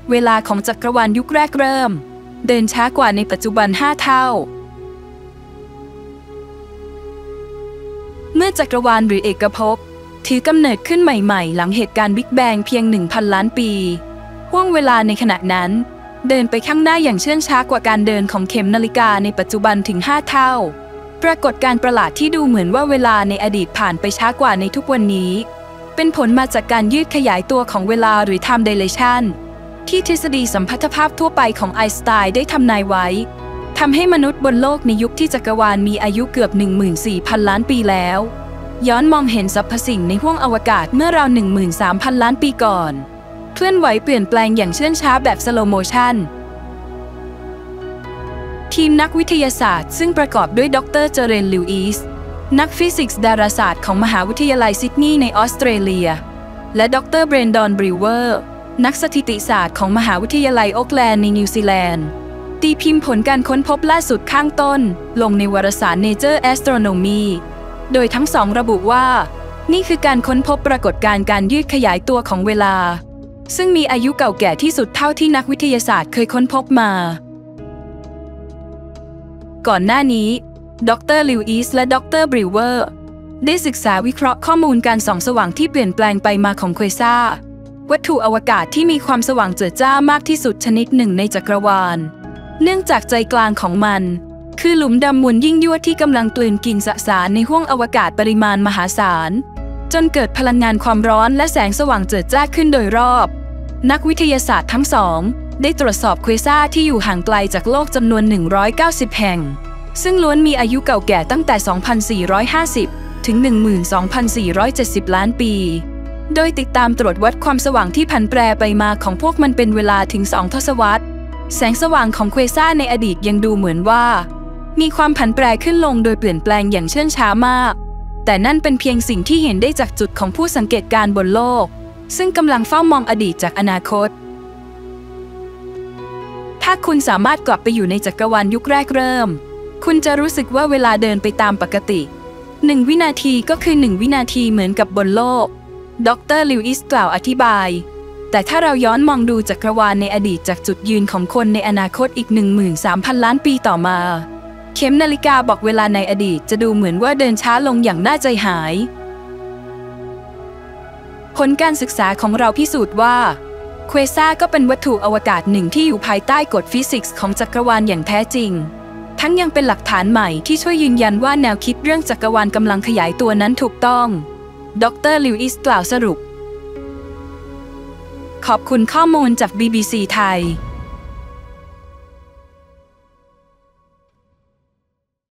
เวลาของจักรวาลยุคแรกเริ่มเดินช้ากว่าในปัจจุบัน5 เท่าเมื่อจักรวาลหรือเอกภพถือกำเนิดขึ้นใหม่ๆหลังเหตุการณ์บิ๊กแบงเพียง 1,000 ล้านปีห่วงเวลาในขณะนั้นเดินไปข้างหน้าอย่างเชื่องช้ากว่าการเดินของเข็มนาฬิกาในปัจจุบันถึง5 เท่าปรากฏการณ์ประหลาดที่ดูเหมือนว่าเวลาในอดีตผ่านไปช้ากว่าในทุกวันนี้เป็นผลมาจากการยืดขยายตัวของเวลาหรือ time dilation ที่ทฤษฎีสัมพัทธภาพทั่วไปของไอน์สไตน์ได้ทำนายไว้ทำให้มนุษย์บนโลกในยุคที่จักรวาลมีอายุเกือบ 14,000 ล้านปีแล้วย้อนมองเห็นสรรพสิ่งในห้วงอวกาศเมื่อราว 13,000 ล้านปีก่อนเคลื่อนไหวเปลี่ยนแปลงอย่างเชื่องช้าแบบสโลว์โมชั่นทีมนักวิทยาศาสตร์ซึ่งประกอบด้วยดร.เจเรน ลิวอิสนักฟิสิกส์ดาราศาสตร์ของมหาวิทยาลัยซิดนีย์ในออสเตรเลียและดร.เบรนดอน บริวเวอร์นักสถิติศาสตร์ของมหาวิทยาลัยโอ๊คแลนด์ในนิวซีแลนด์ตีพิมพ์ผลการค้นพบล่าสุดข้างต้นลงในวารสาร Nature Astronomy โดยทั้งสองระบุว่านี่คือการค้นพบปรากฏการณ์การยืดขยายตัวของเวลาซึ่งมีอายุเก่าแก่ที่สุดเท่าที่นักวิทยาศาสตร์เคยค้นพบมาก่อนหน้านี้ดร.ลิวอิสและดร.บริวเวอร์ได้ศึกษาวิเคราะห์ข้อมูลการส่องสว่างที่เปลี่ยนแปลงไปมาของเควซ่าวัตถุอวกาศที่มีความสว่างเจิดจ้ามากที่สุดชนิดหนึ่งในจักรวาลเนื่องจากใจกลางของมันคือหลุมดำมวลยิ่งยวดที่กำลังกลืนกินสสารในห้วงอวกาศปริมาณมหาศาลจนเกิดพลังงานความร้อนและแสงสว่างเจิดจ้าขึ้นโดยรอบนักวิทยาศาสตร์ทั้งสองได้ตรวจสอบเควซ่าที่อยู่ห่างไกลจากโลกจำนวน190แห่งซึ่งล้วนมีอายุเก่าแก่ตั้งแต่ 2,450 ถึง 12,470 ล้านปีโดยติดตามตรวจวัดความสว่างที่ผันแปรไปมาของพวกมันเป็นเวลาถึง2 ทศวรรษแสงสว่างของเควซ่าในอดีตยังดูเหมือนว่ามีความผันแปรขึ้นลงโดยเปลี่ยนแปลงอย่างเชื่องช้ามากแต่นั่นเป็นเพียงสิ่งที่เห็นได้จากจุดของผู้สังเกตการณ์บนโลกซึ่งกำลังเฝ้ามองอดีตจากอนาคตถ้าคุณสามารถกลับไปอยู่ในจักรวาลยุคแรกเริ่มคุณจะรู้สึกว่าเวลาเดินไปตามปกติ1 วินาทีก็คือ1 วินาทีเหมือนกับบนโลกดร.ลิวอิสกล่าวอธิบายแต่ถ้าเราย้อนมองดูจักรวาลในอดีตจากจุดยืนของคนในอนาคตอีก 13,000 ล้านปีต่อมาเข็มนาฬิกาบอกเวลาในอดีตจะดูเหมือนว่าเดินช้าลงอย่างน่าใจหายผลการศึกษาของเราพิสูจน์ว่าเควซ่าก็เป็นวัตถุอวกาศหนึ่งที่อยู่ภายใต้กฎฟิสิกส์ของจักรวาลอย่างแท้จริงทั้งยังเป็นหลักฐานใหม่ที่ช่วยยืนยันว่าแนวคิดเรื่องจักรวาลกำลังขยายตัวนั้นถูกต้องดร.ลิวอิสกล่าวสรุปขอบคุณข้อมูลจาก BBC ไทย